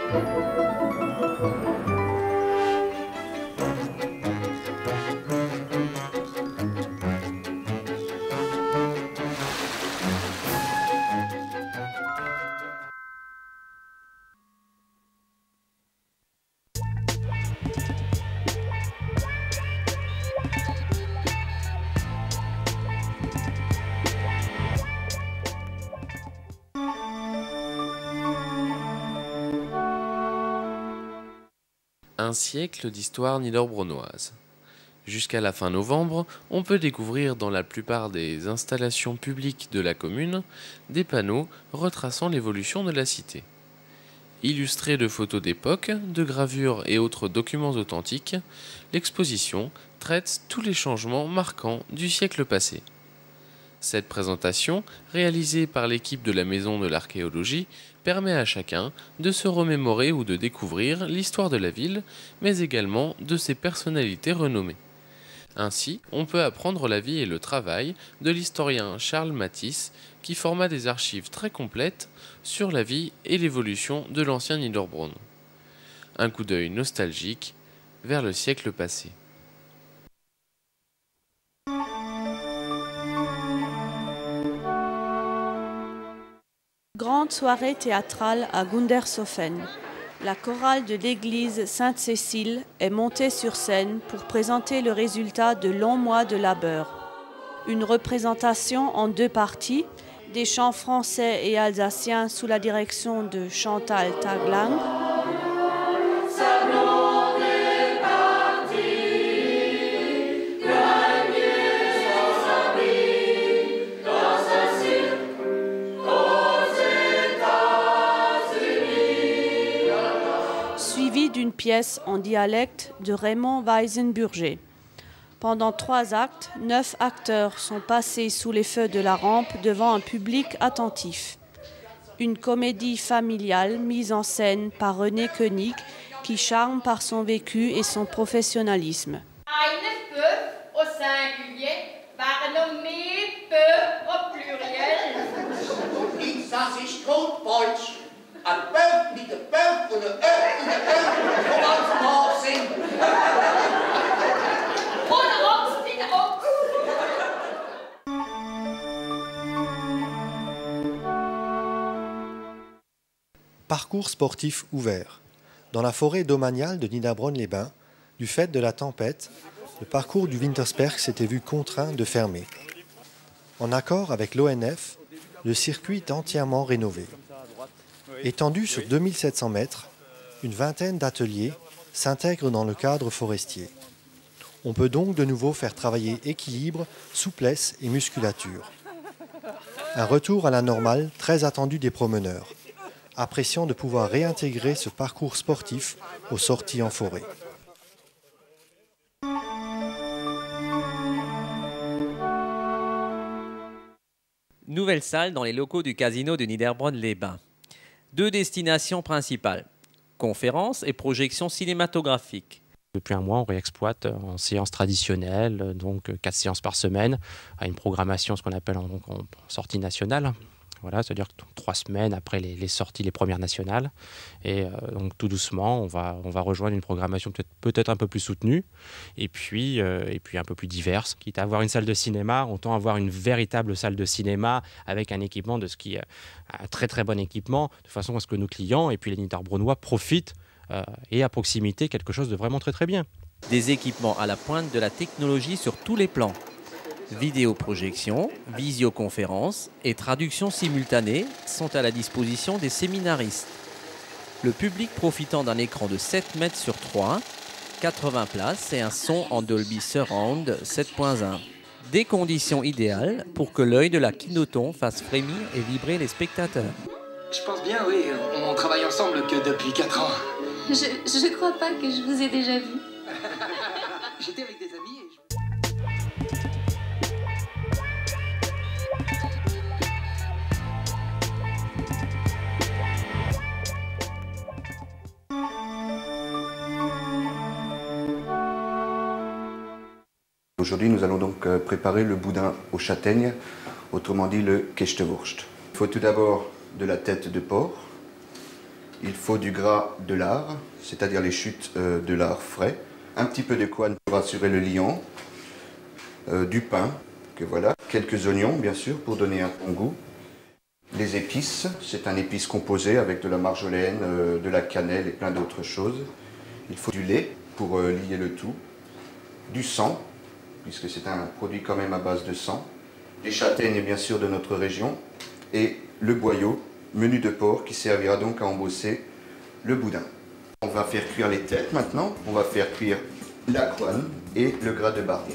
Un siècle d'histoire niederbronnoise. Jusqu'à la fin novembre, on peut découvrir dans la plupart des installations publiques de la commune des panneaux retraçant l'évolution de la cité. Illustrée de photos d'époque, de gravures et autres documents authentiques, l'exposition traite tous les changements marquants du siècle passé. Cette présentation, réalisée par l'équipe de la Maison de l'Archéologie, permet à chacun de se remémorer ou de découvrir l'histoire de la ville, mais également de ses personnalités renommées. Ainsi, on peut apprendre la vie et le travail de l'historien Charles Matisse, qui forma des archives très complètes sur la vie et l'évolution de l'ancien Niederbronn. Un coup d'œil nostalgique vers le siècle passé. Grande soirée théâtrale à Gundershofen. La chorale de l'église Sainte-Cécile est montée sur scène pour présenter le résultat de longs mois de labeur. Une représentation en deux parties, des chants français et alsaciens sous la direction de Chantal Taglang. D'une pièce en dialecte de Raymond Weisenburger. Pendant 3 actes, 9 acteurs sont passés sous les feux de la rampe devant un public attentif. Une comédie familiale mise en scène par René Koenig qui charme par son vécu et son professionnalisme. Eine Bœuf au singulier war nommé Bœuf au pluriel. Ich sag ich Deutsch. Ein Böff mit einem Böff und einem Öff und einem Öff, wo ganz nah sind. Ohne Ochs, bitte Ochs. Parcours sportif ouvert. Dans la forêt domaniale de Niederbronn-les-Bains, du fait de la tempête, le parcours du Wintersberg s'était vu contraint de fermer. En accord avec l'ONF, le circuit est entièrement rénové. Étendu sur 2700 mètres, une vingtaine d'ateliers s'intègrent dans le cadre forestier. On peut donc de nouveau faire travailler équilibre, souplesse et musculature. Un retour à la normale très attendu des promeneurs, appréciant de pouvoir réintégrer ce parcours sportif aux sorties en forêt. Nouvelle salle dans les locaux du casino de Niederbronn-les-Bains. 2 destinations principales, conférences et projections cinématographiques. Depuis un mois, on réexploite en séances traditionnelles, donc 4 séances par semaine, à une programmation, ce qu'on appelle en sortie nationale. Voilà, c'est-à-dire 3 semaines après les sorties, les premières nationales. Et donc tout doucement, on va rejoindre une programmation peut-être un peu plus soutenue et puis un peu plus diverse. Quitte à avoir une salle de cinéma, on tend à avoir une véritable salle de cinéma avec un équipement de ski, un très très bon équipement, de façon à ce que nos clients et puis les Niederbronnois profitent et à proximité quelque chose de vraiment très très bien. Des équipements à la pointe de la technologie sur tous les plans. Vidéoprojection, visioconférence et traduction simultanée sont à la disposition des séminaristes. Le public profitant d'un écran de 7 mètres sur 3, 80 places et un son en Dolby Surround 7.1. Des conditions idéales pour que l'œil de la Kinoton fasse frémir et vibrer les spectateurs. Je pense bien, oui. On travaille ensemble que depuis 4 ans. Je crois pas que je vous ai déjà vu. J'étais avec des amis et Aujourd'hui, nous allons donc préparer le boudin aux châtaignes, autrement dit le Kechtewurst. Il faut tout d'abord de la tête de porc, Il faut du gras de lard, c'est-à-dire les chutes de lard frais, un petit peu de couenne pour assurer le liant, du pain, que voilà, quelques oignons bien sûr pour donner un bon goût, les épices, c'est un épice composé avec de la marjolaine, de la cannelle et plein d'autres choses. Il faut du lait pour lier le tout, du sang, puisque c'est un produit quand même à base de sang, des châtaignes bien sûr de notre région, et le boyau, menu de porc, qui servira donc à embosser le boudin. On va faire cuire les têtes maintenant, on va faire cuire la couenne et le gras de barrière.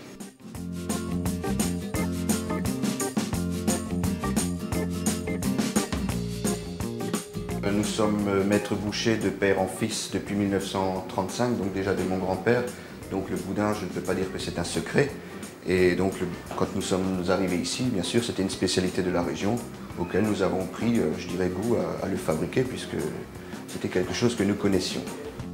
Nous sommes maîtres bouchers de père en fils depuis 1935, donc déjà de mon grand-père. Donc le boudin, je ne peux pas dire que c'est un secret. Et donc quand nous sommes arrivés ici, bien sûr, c'était une spécialité de la région auquel nous avons pris, je dirais, goût à le fabriquer puisque c'était quelque chose que nous connaissions.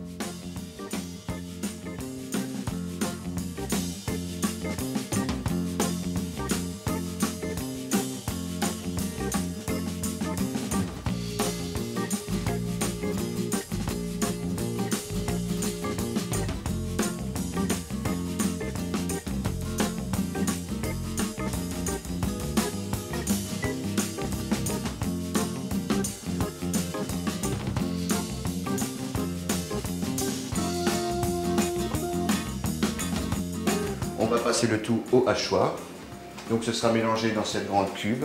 On va passer le tout au hachoir. Donc ce sera mélangé dans cette grande cube.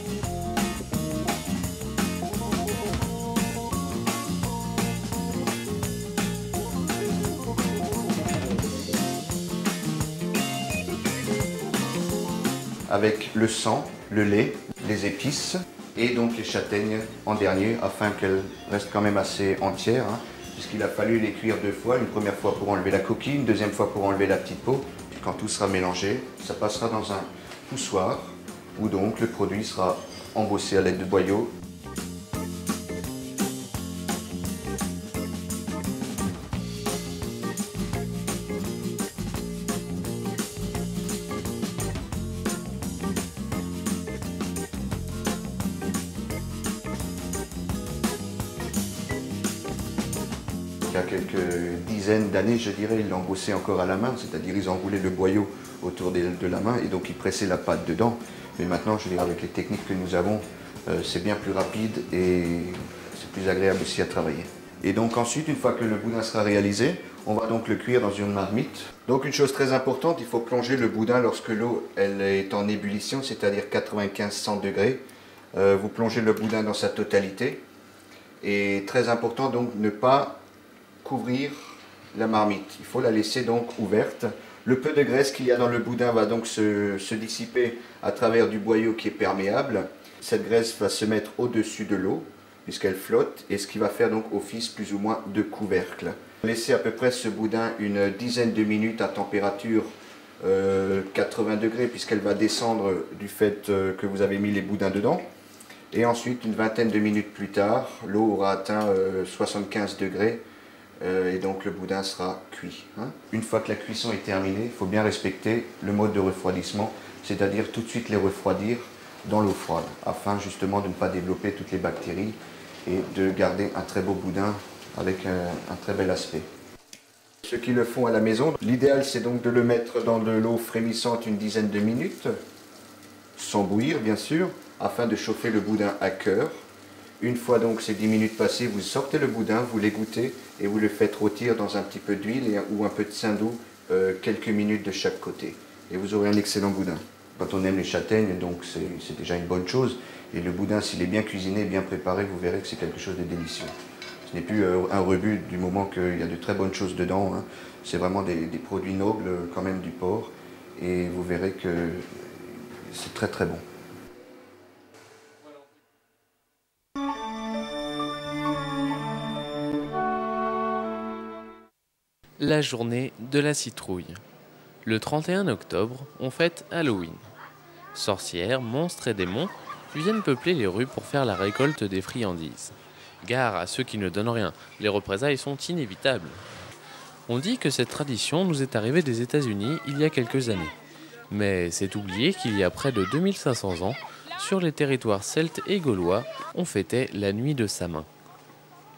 Avec le sang, le lait, les épices et donc les châtaignes en dernier afin qu'elles restent quand même assez entières, hein, puisqu'il a fallu les cuire 2 fois, une première fois pour enlever la coquille, une deuxième fois pour enlever la petite peau. Quand tout sera mélangé, ça passera dans un poussoir où donc le produit sera embossé à l'aide de boyaux. Il y a quelques dizaines d'années, je dirais, ils l'embossaient encore à la main, c'est-à-dire ils enroulaient le boyau autour de la main et donc ils pressaient la pâte dedans. Mais maintenant, je dirais, avec les techniques que nous avons, c'est bien plus rapide et c'est plus agréable aussi à travailler. Et donc ensuite, une fois que le boudin sera réalisé, on va donc le cuire dans une marmite. Donc une chose très importante, il faut plonger le boudin lorsque l'eau elle est en ébullition, c'est-à-dire 95-100 degrés. Vous plongez le boudin dans sa totalité. Et très important donc ne pas couvrir la marmite. Il faut la laisser donc ouverte. Le peu de graisse qu'il y a dans le boudin va donc se dissiper à travers du boyau qui est perméable. Cette graisse va se mettre au-dessus de l'eau puisqu'elle flotte et ce qui va faire donc office plus ou moins de couvercle. Laissez à peu près ce boudin une dizaine de minutes à température 80 degrés puisqu'elle va descendre du fait que vous avez mis les boudins dedans. Et ensuite, une vingtaine de minutes plus tard, l'eau aura atteint 75 degrés et donc le boudin sera cuit. Une fois que la cuisson est terminée, il faut bien respecter le mode de refroidissement, c'est-à-dire tout de suite les refroidir dans l'eau froide, afin justement de ne pas développer toutes les bactéries et de garder un très beau boudin avec un très bel aspect. Ceux qui le font à la maison, l'idéal c'est donc de le mettre dans de l'eau frémissante une dizaine de minutes, sans bouillir bien sûr, afin de chauffer le boudin à cœur. Une fois donc ces 10 minutes passées, vous sortez le boudin, vous l'égouttez et vous le faites rôtir dans un petit peu d'huile ou un peu de saindoux, quelques minutes de chaque côté. Et vous aurez un excellent boudin. Quand on aime les châtaignes, donc c'est déjà une bonne chose. Et le boudin, s'il est bien cuisiné, bien préparé, vous verrez que c'est quelque chose de délicieux. Ce n'est plus un rebut du moment qu'il y a de très bonnes choses dedans. Hein. C'est vraiment des produits nobles, quand même du porc. Et vous verrez que c'est très très bon. La journée de la citrouille. Le 31 octobre, on fête Halloween. Sorcières, monstres et démons viennent peupler les rues pour faire la récolte des friandises. Gare à ceux qui ne donnent rien, les représailles sont inévitables. On dit que cette tradition nous est arrivée des États-Unis il y a quelques années. Mais c'est oublié qu'il y a près de 2500 ans, sur les territoires celtes et gaulois, on fêtait la nuit de Samhain.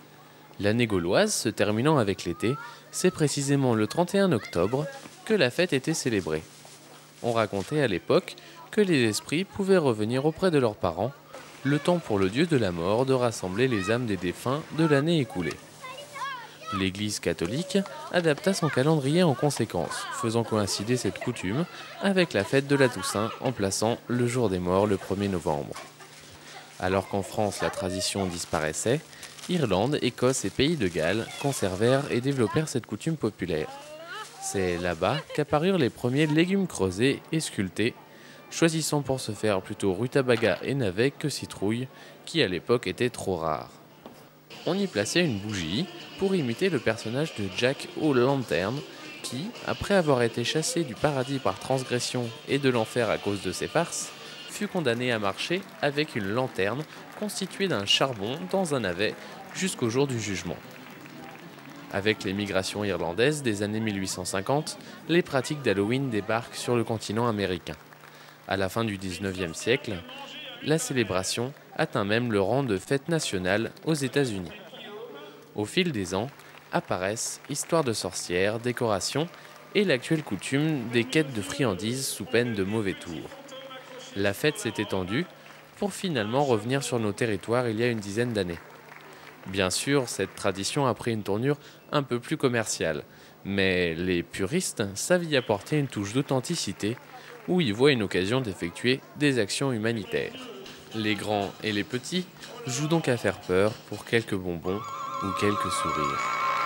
L'année gauloise se terminant avec l'été, c'est précisément le 31 octobre que la fête était célébrée. On racontait à l'époque que les esprits pouvaient revenir auprès de leurs parents, le temps pour le dieu de la mort de rassembler les âmes des défunts de l'année écoulée. L'Église catholique adapta son calendrier en conséquence, faisant coïncider cette coutume avec la fête de la Toussaint en plaçant le jour des morts le 1er novembre. Alors qu'en France la tradition disparaissait, Irlande, Écosse et Pays de Galles conservèrent et développèrent cette coutume populaire. C'est là-bas qu'apparurent les premiers légumes creusés et sculptés, choisissant pour ce faire plutôt rutabaga et navet que citrouille, qui à l'époque étaient trop rares. On y plaçait une bougie pour imiter le personnage de Jack O'Lantern qui, après avoir été chassé du paradis par transgression et de l'enfer à cause de ses farces, fut condamné à marcher avec une lanterne constituée d'un charbon dans un navet jusqu'au jour du jugement. Avec les migrations irlandaises des années 1850, les pratiques d'Halloween débarquent sur le continent américain. À la fin du XIXe siècle, la célébration atteint même le rang de fête nationale aux États-Unis. Au fil des ans, apparaissent histoires de sorcières, décorations et l'actuelle coutume des quêtes de friandises sous peine de mauvais tours. La fête s'est étendue pour finalement revenir sur nos territoires il y a une dizaine d'années. Bien sûr, cette tradition a pris une tournure un peu plus commerciale, mais les puristes savent y apporter une touche d'authenticité où ils voient une occasion d'effectuer des actions humanitaires. Les grands et les petits jouent donc à faire peur pour quelques bonbons ou quelques sourires.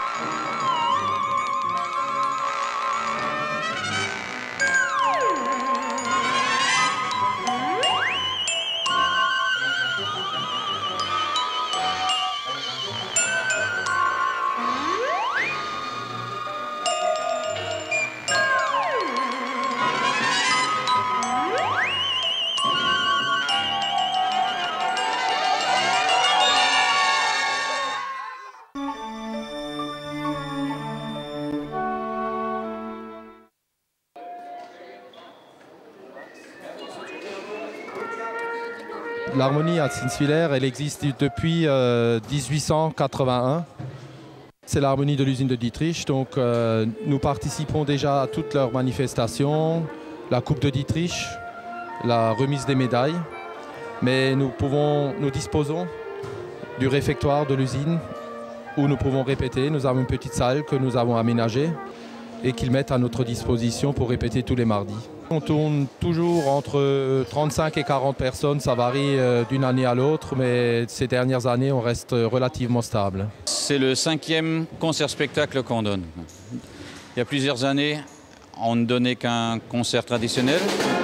L'harmonie à Zinswiller, elle existe depuis 1881. C'est l'harmonie de l'usine de Dietrich. Donc nous participons déjà à toutes leurs manifestations, la Coupe de Dietrich, la remise des médailles. Mais nous disposons du réfectoire de l'usine où nous pouvons répéter. Nous avons une petite salle que nous avons aménagée et qu'ils mettent à notre disposition pour répéter tous les mardis. On tourne toujours entre 35 et 40 personnes, ça varie d'une année à l'autre, mais ces dernières années, on reste relativement stable. C'est le 5e concert-spectacle qu'on donne. Il y a plusieurs années, on ne donnait qu'un concert traditionnel.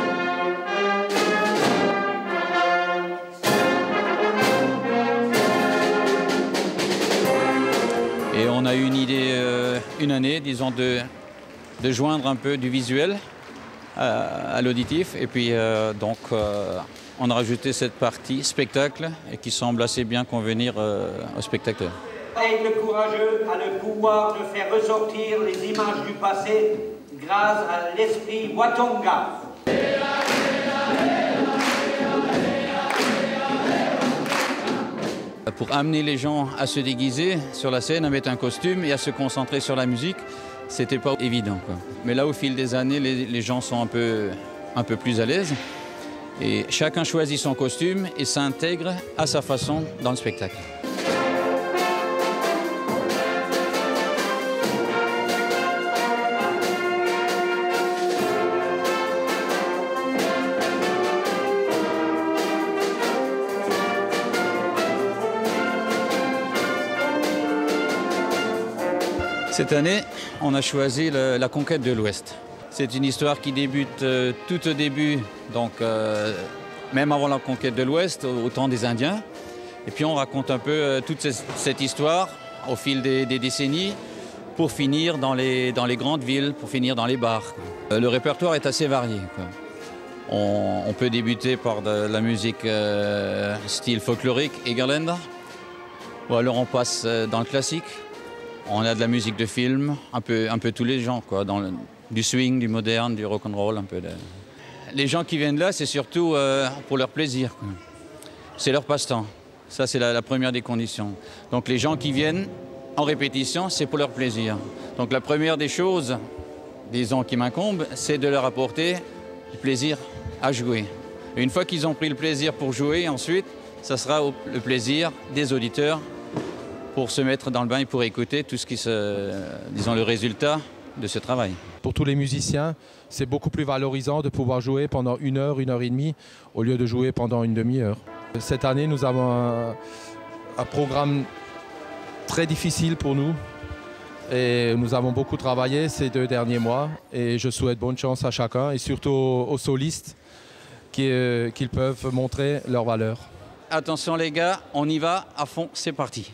Et on a eu une idée, une année, disons, de joindre un peu du visuel à l'auditif. Et puis donc on a rajouté cette partie spectacle et qui semble assez bien convenir aux spectateurs. Aigle courageux a le pouvoir de faire ressortir les images du passé grâce à l'esprit Watonga. Pour amener les gens à se déguiser sur la scène, à mettre un costume et à se concentrer sur la musique, c'était pas évident, quoi. Mais là, au fil des années, les gens sont un peu plus à l'aise. Et chacun choisit son costume et s'intègre à sa façon dans le spectacle. Cette année, on a choisi la conquête de l'Ouest. C'est une histoire qui débute tout au début, donc même avant la conquête de l'Ouest, au temps des Indiens. Et puis on raconte un peu toute cette histoire au fil des décennies pour finir dans les grandes villes, pour finir dans les bars. Le répertoire est assez varié, quoi. On peut débuter par de la musique style folklorique, Egerländer, ou alors on passe dans le classique. On a de la musique de film, un peu tous les genres, quoi, du swing, du moderne, du rock'n'roll, un peu. Les gens qui viennent là, c'est surtout pour leur plaisir. C'est leur passe-temps. Ça, c'est la première des conditions. Donc les gens qui viennent, en répétition, c'est pour leur plaisir. Donc la première des choses, disons, qui m'incombe, c'est de leur apporter du plaisir à jouer. Et une fois qu'ils ont pris le plaisir pour jouer, ensuite, ça sera le plaisir des auditeurs pour se mettre dans le bain et pour écouter tout ce qui disons, le résultat de ce travail. Pour tous les musiciens, c'est beaucoup plus valorisant de pouvoir jouer pendant 1 heure, 1 heure et demie, au lieu de jouer pendant une demi-heure. Cette année, nous avons un programme très difficile pour nous. Et nous avons beaucoup travaillé ces 2 derniers mois. Et je souhaite bonne chance à chacun et surtout aux solistes qu'ils peuvent montrer leur valeur. Attention les gars, on y va à fond, c'est parti.